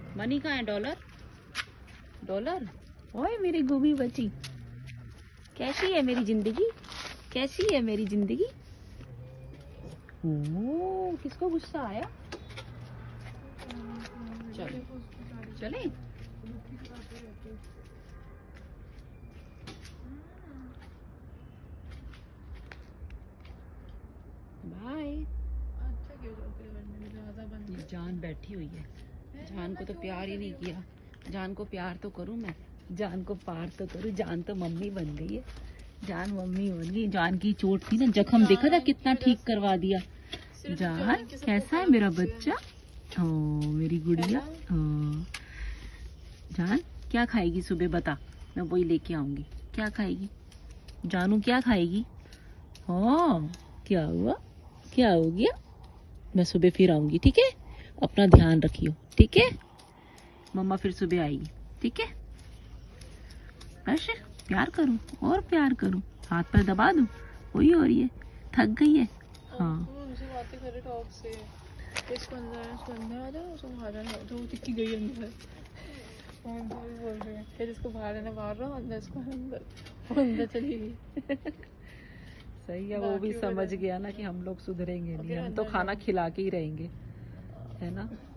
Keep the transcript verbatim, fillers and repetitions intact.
Money कहाँ है? Dollar dollar. ओए मेरी गुबी बची, कैसी है मेरी जिंदगी, कैसी है मेरी जिंदगी। ओ किसको गुस्सा आया? चले चले। बाय। जान बैठी हुई है, जान को तो प्यार ही नहीं किया। जान को प्यार तो करूं मैं, जान को पार तो करूं। जान तो मम्मी बन गई है, जान मम्मी बन गई। जान की चोट थी ना, जख्म देखा था कितना ठीक करवा दिया। जान कैसा है मेरा बच्चा? ओ मेरी गुड़िया। ओ जान क्या खाएगी सुबह बता, मैं वही लेके आऊंगी। क्या खाएगी जानू, क्या खाएगी? हाँ क्या हुआ, क्या हो गया? मैं सुबह फिर आऊंगी, ठीक है? अपना ध्यान रखियो, ठीक है? मम्मा फिर सुबह आएगी, ठीक है? अच्छा प्यार करूं और प्यार करूं, हाथ पर दबा दूं, वही हो रही है, थक गई है। हाँ बातें करे टॉप से, इसको अंदर इसको अंदर आ जाओ, उसको बाहर आना, तो टिक्की गई अंदर। और बोल रहे हैं फिर इसको बाहर आना, बाहर रहो, अंदर इसको अंदर अंदर चली गई। सही है, वो भी समझ गया ना कि हम लोग सुधरेंगे नहीं, हम तो खाना खिला के ही रहेंगे, है ना।